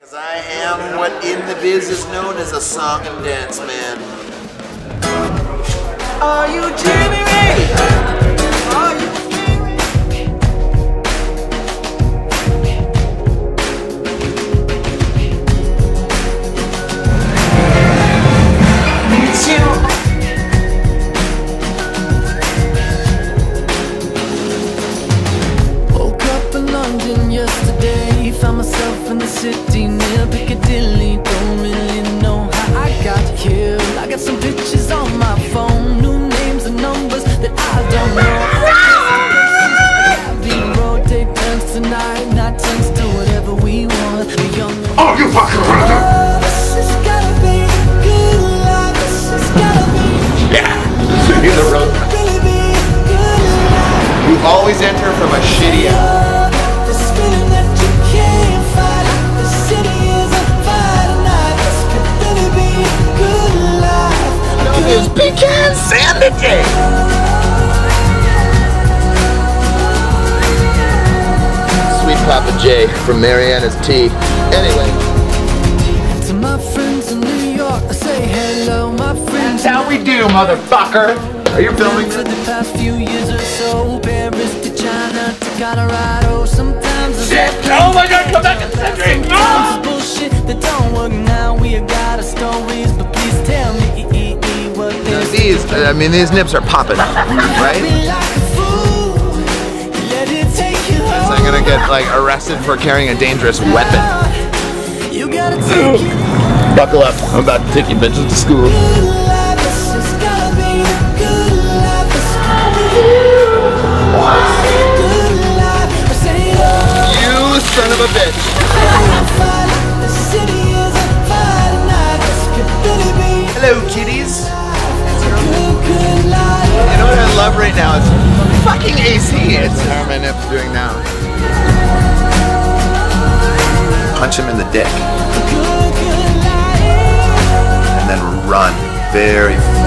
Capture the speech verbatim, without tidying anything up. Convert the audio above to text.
I am what in the biz is known as a song and dance man. Are you dreaming me? Are you found myself in the city near Piccadilly. Don't really know how I got here. I got some pictures on my phone, new names and numbers that I don't know. The road take turns tonight, night turns to whatever we want. Oh, you fucking crazy! Oh, this has gotta be a good life. This has gotta be. Yeah, you're the road. Really be a good life. You always enter from a shitty end. Is pecan sanity. Sweet Papa J from Marianas T. Anyway. To my friends in New York, I say hello, my friends. That's how we do, motherfucker. Are you filming? For the past few years or so, Paris to China to Colorado. Sometimes shit! Oh my God! Come back and center! Sometimes bullshit that don't work now. We have got our stories, but please tell me. Now these, I mean, these nips are popping, right? So I'm gonna get like arrested for carrying a dangerous weapon. Buckle up! I'm about to take you bitches to school. You son of a bitch! Hello, kitties. You know what I love right now? It's fucking A C. It's how are my nips doing now? Punch him in the dick. And then run very